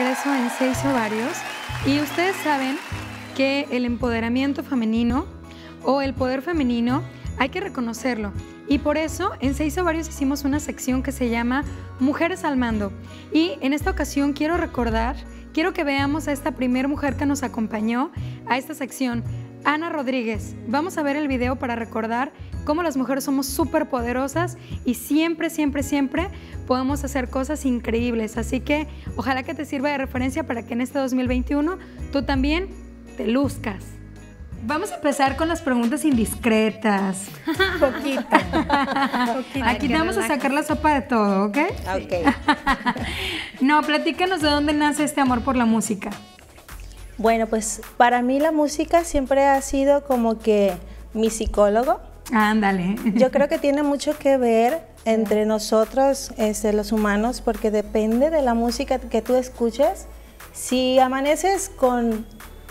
regreso en 6 ovarios y ustedes saben que el empoderamiento femenino o el poder femenino hay que reconocerlo. Y por eso en 6 ovarios hicimos una sección que se llama Mujeres al Mando. Y en esta ocasión quiero que veamos a esta primer mujer que nos acompañó a esta sección, Ana Rodríguez. Vamos a ver el video para recordar cómo las mujeres somos súper poderosas y siempre, siempre, siempre podemos hacer cosas increíbles. Así que ojalá que te sirva de referencia para que en este 2021 tú también te luzcas. Vamos a empezar con las preguntas indiscretas. Poquito. Aquí te vamos a sacar la sopa de todo, ¿ok? Ok. No, platícanos de dónde nace este amor por la música. Bueno, pues para mí la música siempre ha sido como que mi psicólogo. Ándale. Yo creo que tiene mucho que ver entre nosotros, los humanos, porque depende de la música que tú escuches. Si amaneces con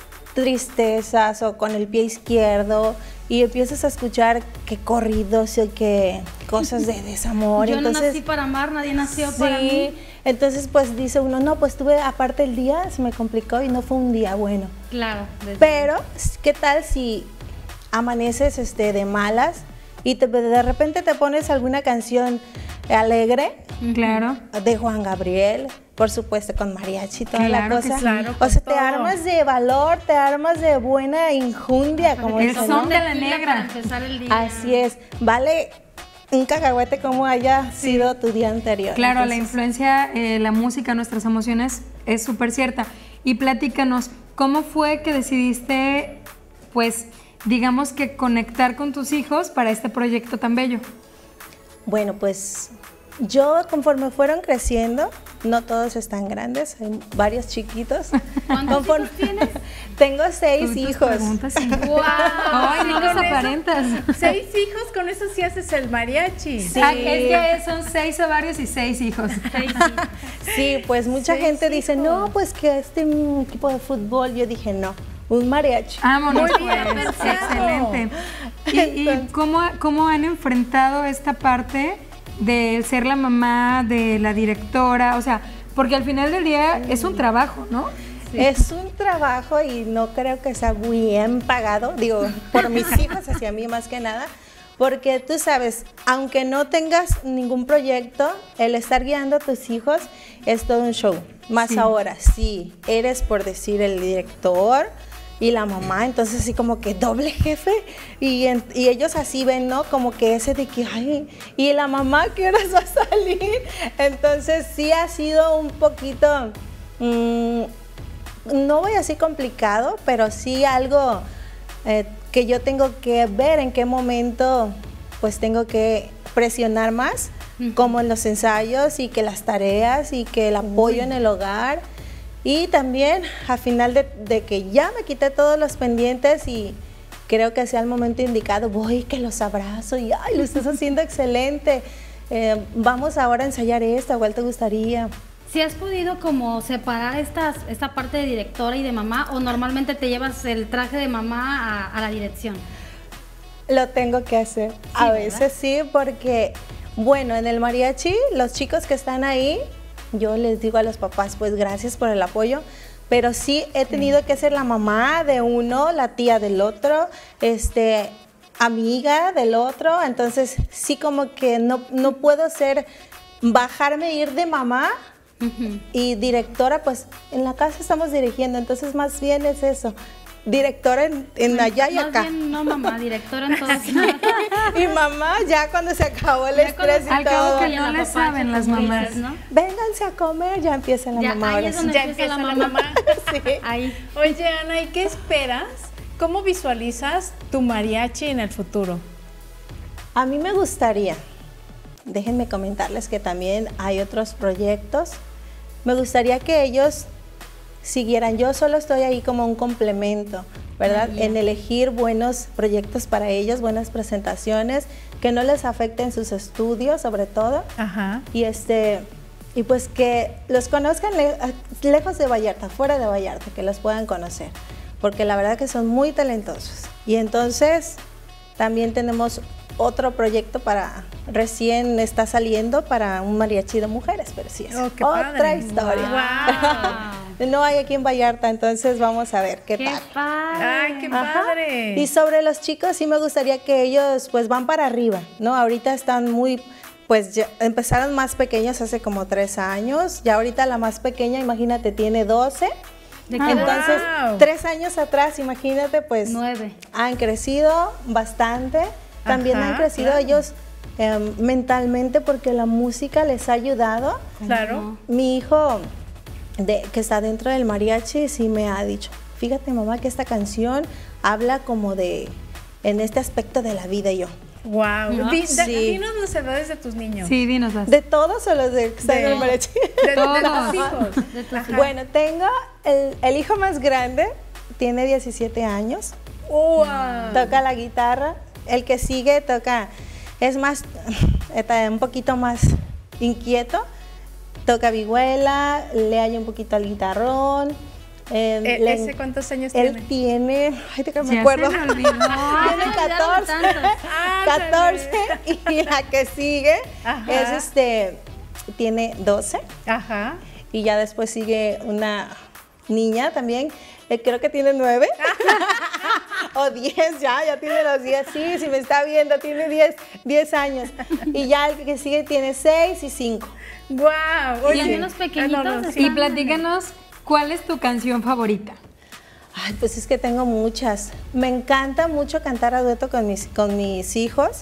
tristezas o con el pie izquierdo y empiezas a escuchar que corridos y que cosas de desamor. Yo entonces, no nací para amar, nadie nació para mí. Entonces pues dice uno, no, pues tuve aparte el día, se me complicó y no fue un día bueno. Claro. Pero, ¿qué tal si amaneces de malas y de repente te pones alguna canción alegre? Claro. De Juan Gabriel, por supuesto, con mariachi, toda la cosa. Claro, o sea, te armas de valor, te armas de buena injundia, como el dicen, son ¿no? de la negra. Para empezar el día. Así es, vale un cacahuete como haya sido tu día anterior. Claro, Entonces, la influencia, la música, nuestras emociones es súper cierta. Y platícanos, ¿cómo fue que decidiste, pues, digamos que conectar con tus hijos para este proyecto tan bello? Bueno, pues yo conforme fueron creciendo, no todos están grandes, hay varios chiquitos. ¿Cuántos hijos tienes? Tengo 6 Tú hijos. preguntas y- ¡Wow! Ay, no los con eso- aparentas. 6 hijos, con eso sí haces el mariachi. Sí. Ah, es que son 6 ovarios y 6 hijos. Sí, pues mucha 6 gente dice, hijos. no, pues que un equipo de fútbol. Yo dije, no, un mariachi. Vámonos, Muy bien pues. pensado. Excelente. ¿Y cómo han enfrentado esta parte de ser la mamá de la directora? O sea, porque al final del día es un trabajo, ¿no? Es un trabajo y no creo que sea bien pagado, digo, por mis hijos, hacia mí más que nada, porque tú sabes, aunque no tengas ningún proyecto, el estar guiando a tus hijos es todo un show. Más Sí. ahora, si eres, por decir, el director y la mamá, entonces así como que doble jefe y ellos así ven, ¿no? Como que ese de que, ay, y la mamá, ¿qué horas va a salir? Entonces sí ha sido un poquito... no voy a decir complicado, pero sí algo que yo tengo que ver en qué momento pues tengo que presionar más, como en los ensayos y que las tareas y que el apoyo en el hogar. Y también a final de que ya me quité todos los pendientes y creo que sea el momento indicado, voy que los abrazo y ay, lo estás haciendo excelente. Vamos ahora a ensayar esta, ¿cuál te gustaría? ¿Si has podido como separar esta parte de directora y de mamá o normalmente te llevas el traje de mamá a la dirección? Lo tengo que hacer. A veces sí, porque, bueno, en el mariachi, los chicos que están ahí, yo les digo a los papás, pues gracias por el apoyo, pero sí he tenido que ser la mamá de uno, la tía del otro, amiga del otro, entonces sí como que no puedo bajarme, ir de mamá y directora, pues en la casa estamos dirigiendo, entonces más bien es eso. Directora en allá y Más acá. bien, no mamá, directora en todas. Y mamá, ya cuando se acabó el estrés y Al cabo todo, que no le saben las mamás. ¿no? vénganse a comer, ya empieza la Ya, mamá ahí ahora es sí. donde Ya empieza empieza la la mamá. mamá. Sí. Ahí. Oye, Ana, ¿y qué esperas? ¿Cómo visualizas tu mariachi en el futuro? A mí me gustaría, déjenme comentarles que también hay otros proyectos. Me gustaría que ellos siguieran. Yo solo estoy ahí como un complemento, ¿verdad? En elegir buenos proyectos para ellos, buenas presentaciones, que no les afecten sus estudios, sobre todo. Ajá. Y pues que los conozcan lejos de Vallarta, fuera de Vallarta, que los puedan conocer, porque la verdad que son muy talentosos. Y entonces también tenemos otro proyecto recién está saliendo para un mariachi de mujeres, pero sí es Oh, qué otra padre. historia. Wow. No hay aquí en Vallarta, entonces vamos a ver qué ¡Qué tal. padre! ¡Ay, qué Ajá. padre! Y sobre los chicos, sí me gustaría que ellos pues van para arriba, ¿no? Ahorita están muy, pues ya empezaron más pequeños hace como 3 años, ya ahorita la más pequeña, imagínate, tiene 12. ¿De qué edad? Entonces, Wow. 3 años atrás, imagínate, pues 9. han crecido bastante. También Ajá, han crecido claro. ellos mentalmente porque la música les ha ayudado. Claro. Mi hijo, que está dentro del mariachi, sí me ha dicho, fíjate mamá que esta canción habla como en este aspecto de la vida. Y yo, Wow. ¿No? Sí. Dinos las edades de tus niños. Sí, dinoslas. ¿de todos o los de que están en el De- mariachi? De Todos. tus hijos. De tus Ajá. Bueno, tengo el hijo más grande, tiene 17 años, Wow. toca la guitarra. El que sigue es más, está un poquito más inquieto, toca vihuela, le halla un poquito al guitarrón. ¿Ese cuántos años Él tiene? tiene, ay, que me Ya acuerdo, se me olvidó. tiene 14, Ah, 14 y la que sigue Ajá. tiene 12 Ajá. y ya después sigue una niña también, creo que tiene 9 o 10 ya tiene los 10, sí, si me está viendo, tiene 10 años y ya el que sigue tiene 6 y 5. Wow. Y hay unos pequeñitos. Y platícanos, ¿cuál es tu canción favorita? Ay, pues es que tengo muchas. Me encanta mucho cantar a dueto con mis hijos.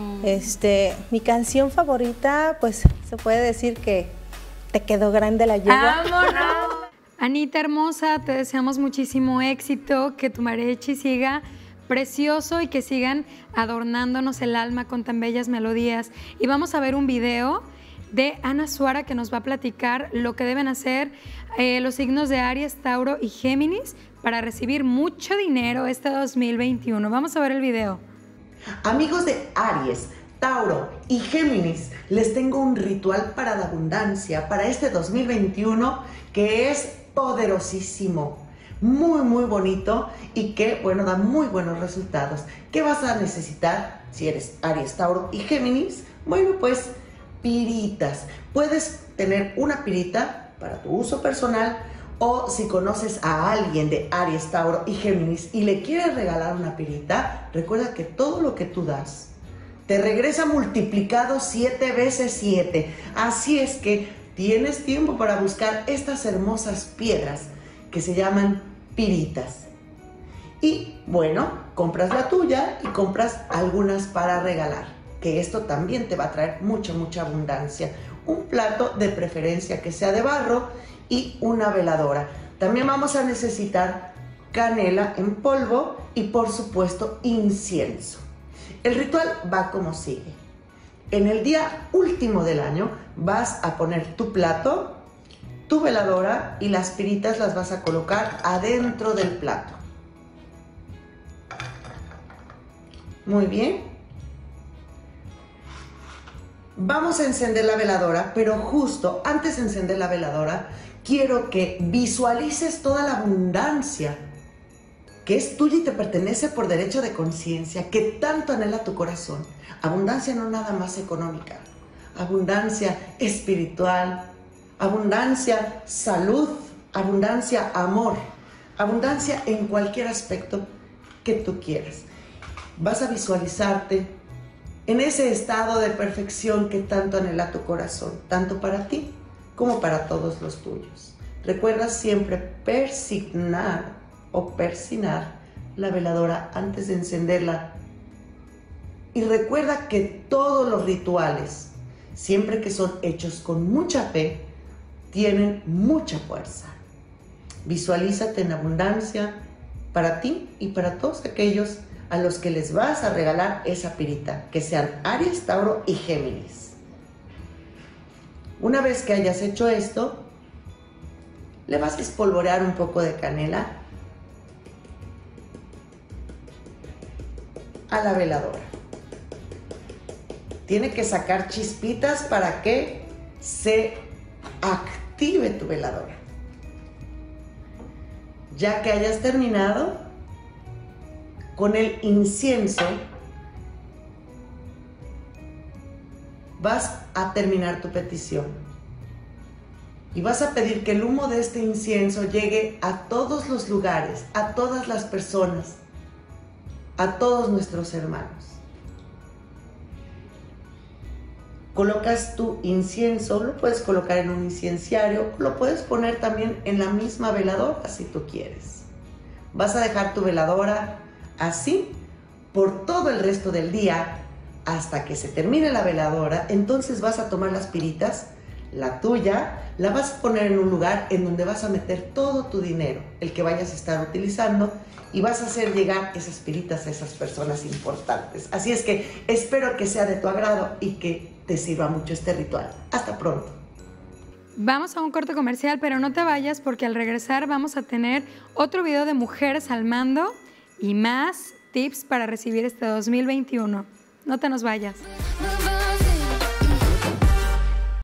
Mi canción favorita, pues se puede decir que Te quedó grande la yegua. ¡Vámonos! Anita hermosa, te deseamos muchísimo éxito, que tu mariachi siga precioso y que sigan adornándonos el alma con tan bellas melodías. Y vamos a ver un video de Ana Suara que nos va a platicar lo que deben hacer los signos de Aries, Tauro y Géminis para recibir mucho dinero este 2021. Vamos a ver el video. Amigos de Aries, Tauro y Géminis, les tengo un ritual para la abundancia para este 2021 que es poderosísimo, muy bonito y que, bueno, da muy buenos resultados. ¿Qué vas a necesitar si eres Aries, Tauro y Géminis? Bueno, pues piritas. Puedes tener una pirita para tu uso personal o si conoces a alguien de Aries, Tauro y Géminis y le quieres regalar una pirita, recuerda que todo lo que tú das te regresa multiplicado 7 veces 7. Así es que tienes tiempo para buscar estas hermosas piedras que se llaman piritas. Y bueno, compras la tuya y compras algunas para regalar, que esto también te va a traer mucha abundancia. Un plato de preferencia que sea de barro y una veladora. También vamos a necesitar canela en polvo y por supuesto incienso. El ritual va como sigue. En el día último del año vas a poner tu plato, tu veladora y las piritas las vas a colocar adentro del plato. Muy bien. Vamos a encender la veladora, pero justo antes de encender la veladora, quiero que visualices toda la abundancia que es tuya y te pertenece por derecho de conciencia, que tanto anhela tu corazón. Abundancia no nada más económica, abundancia espiritual, abundancia salud, abundancia amor, abundancia en cualquier aspecto que tú quieras. Vas a visualizarte en ese estado de perfección que tanto anhela tu corazón, tanto para ti como para todos los tuyos. Recuerda siempre persignar o persinar la veladora antes de encenderla. Y recuerda que todos los rituales, siempre que son hechos con mucha fe, tienen mucha fuerza. Visualízate en abundancia para ti y para todos aquellos a los que les vas a regalar esa pirita, que sean Aries, Tauro y Géminis. Una vez que hayas hecho esto, le vas a espolvorear un poco de canela a la veladora. Tiene que sacar chispitas para que se active tu veladora. Ya que hayas terminado con el incienso, vas a terminar tu petición. Y vas a pedir que el humo de este incienso llegue a todos los lugares, a todas las personas, a todos nuestros hermanos. Colocas tu incienso, lo puedes colocar en un incienciario, lo puedes poner también en la misma veladora si tú quieres. Vas a dejar tu veladora así por todo el resto del día hasta que se termine la veladora. Entonces vas a tomar las piritas, la tuya, la vas a poner en un lugar en donde vas a meter todo tu dinero, el que vayas a estar utilizando, y vas a hacer llegar esas piritas a esas personas importantes. Así es que espero que sea de tu agrado y que te sirva mucho este ritual. Hasta pronto. Vamos a un corte comercial, pero no te vayas porque al regresar vamos a tener otro video de mujeres al mando y más tips para recibir este 2021. No te nos vayas.